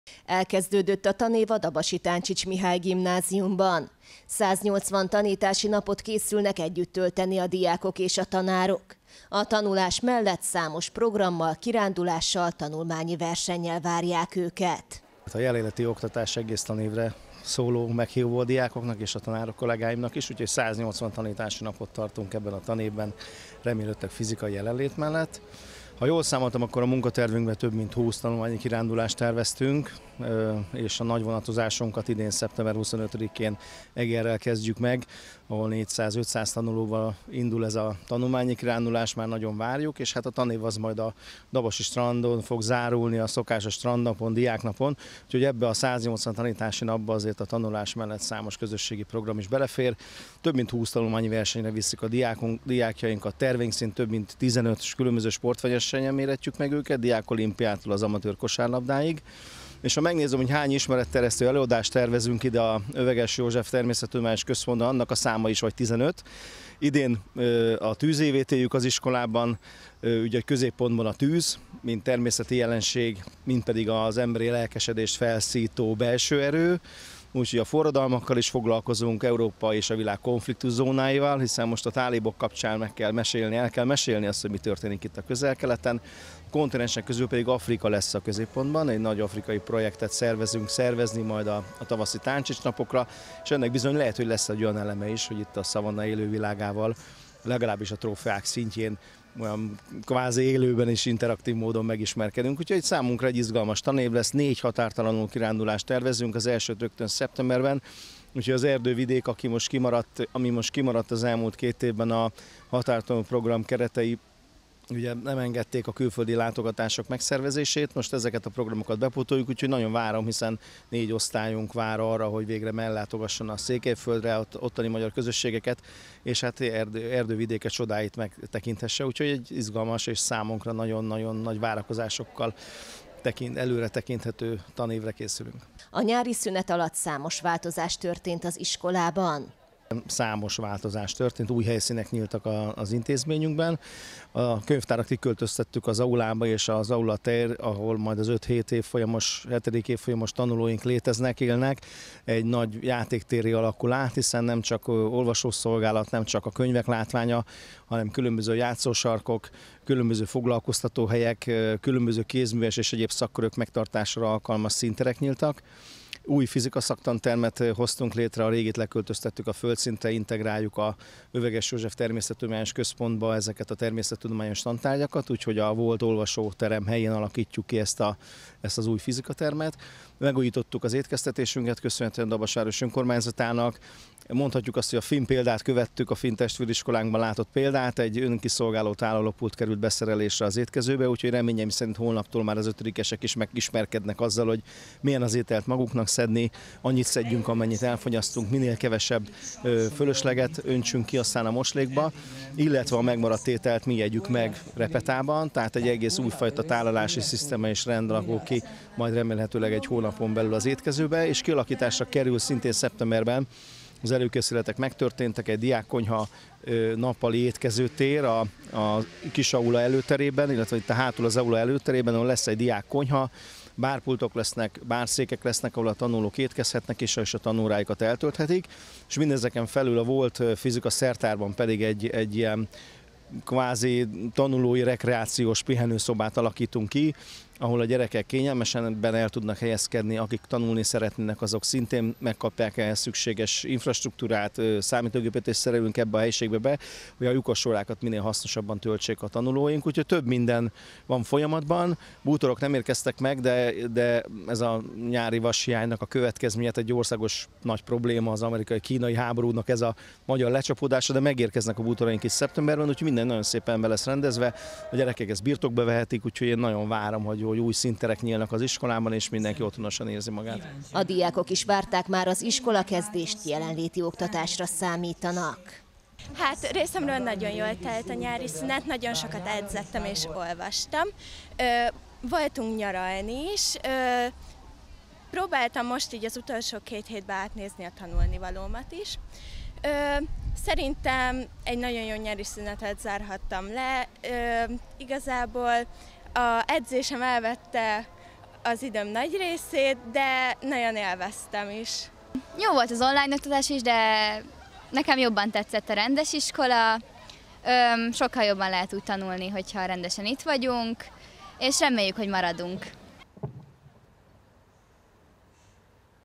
Elkezdődött a tanév a Dabasi Táncsics Mihály gimnáziumban. 180 tanítási napot készülnek együtt tölteni a diákok és a tanárok. A tanulás mellett számos programmal, kirándulással, tanulmányi versennyel várják őket. A jelenleti oktatás egész tanévre szóló meghívó a diákoknak és a tanárok kollégáimnak is, úgyhogy 180 tanítási napot tartunk ebben a tanévben, remélhetőleg fizikai jelenlét mellett. Ha jól számoltam, akkor a munkatervünkben több mint 20 tanulmányi kirándulást terveztünk, és a nagy vonatozásunkat idén szeptember 25-én Egerrel kezdjük meg, ahol 400-500 tanulóval indul ez a tanulmányi kirándulás, már nagyon várjuk, és hát a tanév az majd a Dabasi strandon fog zárulni, a szokásos strandnapon, diáknapon, úgyhogy ebbe a 180 tanítási napba azért a tanulás mellett számos közösségi program is belefér. Több mint 20 tanulmányi versenyre viszik a diákjainkat, terveink szerint több mint 15 különböző sportversenyen méretjük meg őket, diákolimpiától az amatőr kosárlabdáig. És ha megnézem, hogy hány ismeretterjesztő előadást tervezünk ide a Öveges József Természettudományos Központban, annak a száma is vagy 15. Idén a tűzévét éljük az iskolában, ugye középpontban a tűz, mint természeti jelenség, mint pedig az emberi lelkesedést felszító belső erő. Úgyhogy a forradalmakkal is foglalkozunk, Európa és a világ konfliktuszónáival, hiszen most a tálibok kapcsán el kell mesélni azt, hogy mi történik itt a Közel-Keleten. A kontinensek közül pedig Afrika lesz a középpontban, egy nagy afrikai projektet szervezni majd a tavaszi Táncsics napokra, és ennek bizony lehet, hogy lesz egy olyan eleme is, hogy itt a szavanna élővilágával, legalábbis a trófeák szintjén olyan kvázi élőben és interaktív módon megismerkedünk. Úgyhogy számunkra egy izgalmas tanév lesz, 4 határtalanul kirándulást tervezünk, az elsőt rögtön szeptemberben. Úgyhogy az erdővidék, ami most kimaradt az elmúlt 2 évben a határtalanul program keretei, ugye nem engedték a külföldi látogatások megszervezését, most ezeket a programokat bepótoljuk, úgyhogy nagyon várom, hiszen 4 osztályunk vár arra, hogy végre mellátogasson a Székelyföldre, ottani magyar közösségeket, és hát erdővidéket csodáit megtekinthesse, úgyhogy egy izgalmas és számunkra nagyon-nagyon nagy várakozásokkal előre tekinthető tanévre készülünk. A nyári szünet alatt számos változás történt az iskolában. Számos változás történt, új helyszínek nyíltak az intézményünkben. A könyvtárat kiköltöztettük az aulába és az aula tér, ahol majd az 7 évfolyamos tanulóink léteznek, élnek. Egy nagy játéktéri alakul át, hiszen nem csak olvasószolgálat, nem csak a könyvek látványa, hanem különböző játszósarkok, különböző foglalkoztatóhelyek, különböző kézműves és egyéb szakkörök megtartásra alkalmas színterek nyíltak. Új fizika szaktantermet hoztunk létre, a régit leköltöztettük a földszintre, integráljuk a Öveges József Természettudományos Központba ezeket a természettudományos tantárgyakat, úgyhogy a volt olvasóterem helyén alakítjuk ki ezt az új fizikatermet. Megújítottuk az étkeztetésünket, köszönhetően Dabasváros önkormányzatának. Mondhatjuk azt, hogy a finn példát követtük, a finn testvériskolánkban látott példát, egy önkiszolgáló tálalópult került beszerelésre az étkezőbe, úgyhogy reményeim szerint holnaptól már az 5-esek is megismerkednek azzal, hogy milyen az ételt maguknak szedni, annyit szedjünk, amennyit elfogyasztunk, minél kevesebb fölösleget öntsünk ki aztán a moslékba, illetve a megmaradt ételt mi jegyük meg repetában, tehát egy egész újfajta tálalási szisztéma és rend alakul ki, majd remélhetőleg egy hónapon belül az étkezőbe, és kialakításra kerül szintén szeptemberben. Az előkészületek megtörténtek, egy diákkonyha nappali étkezőtér a kis aula előterében, illetve itt a hátul az aula előterében, ahol lesz egy diákkonyha, bárpultok lesznek, bárszékek lesznek, ahol a tanulók étkezhetnek és a tanóráikat eltölthetik, és mindezeken felül a volt fizika szertárban pedig egy ilyen kvázi tanulói rekreációs pihenőszobát alakítunk ki, ahol a gyerekek kényelmesen el tudnak helyezkedni, akik tanulni szeretnének, azok szintén megkapják ehhez szükséges infrastruktúrát, számítógépet és szerelünk ebbe a helyiségbe be, hogy a lyukas órákat minél hasznosabban töltsék a tanulóink, úgyhogy több minden van folyamatban. Bútorok nem érkeztek meg, de ez a nyári vashiánynak a következménye, egy országos nagy probléma, az amerikai-kínai háborúnak ez a magyar lecsapódása, de megérkeznek a bútoraink is szeptemberben, úgyhogy minden nagyon szépen be lesz rendezve, a gyerekek ezt birtokba vehetik, úgyhogy én nagyon várom, hogy új színterek nyílnak az iskolában, és mindenki otthonosan érzi magát. A diákok is várták már az iskolakezdést, jelenléti oktatásra számítanak. Hát részemről nagyon jól telt a nyári szünet, nagyon sokat edzettem és olvastam. Voltunk nyaralni is. Próbáltam most így az utolsó 2 hétben átnézni a tanulnivalómat is. Szerintem egy nagyon jó nyári szünetet zárhattam le. Igazából a edzésem elvette az időm nagy részét, de nagyon élveztem is. Jó volt az online oktatás is, de nekem jobban tetszett a rendes iskola. Sokkal jobban lehet úgy tanulni, hogyha rendesen itt vagyunk, és reméljük, hogy maradunk.